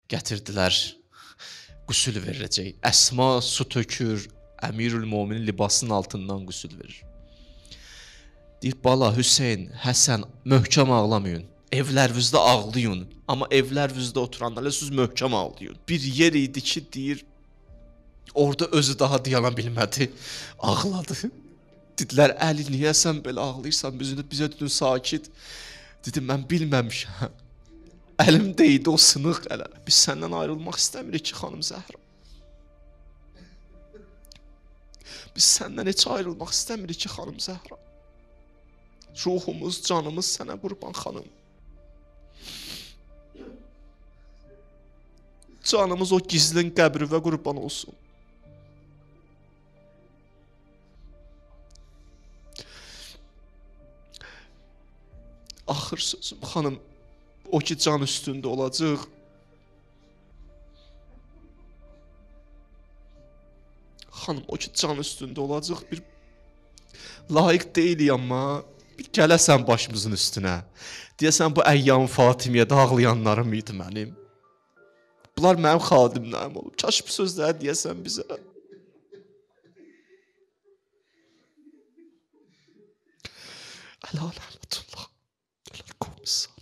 Gətirdilər, qüsül veriləcək. Əsma su tökür, Əmirül-Möminin libasının altından qüsül verir. Deyir, bala, Hüseyn, Həsən, möhkəm ağlamayın. Evlərinizdə ağlayın. Amma evlərinizdə oturanlarla siz möhkəm ağlayın. Bir yer idi ki, deyir, orada özü daha dayana bilmədi. Ağladı. Dedilər, Əli, niyə sən belə ağlayırsan? Bizə dedin, sakit. Dedim, mən bilməmişəm. Əlimdə idi o sınıq ələ. Biz səndən ayrılmaq istəmirik ki, xanım Zəhra. Biz səndən heç ayrılmaq istəmirik ki, xanım Zəhra. Ruhumuz, canımız sənə qurban, xanım. Canımız o gizlin qəbrivə qurban olsun. Axır sözüm, xanım, o ki can üstündə olacaq. Xanım, o ki can üstündə olacaq, bir layiq deyilik, amma bir gələsən başımızın üstünə. Deyəsən, bu Əyyam Fatimiyyədə ağlayanlarım idi mənim. Bunlar mənim xadimlərim olub. Kaş bu sözləri deyəsən bizə. Əla rəhmətullah. Əla qovmisa.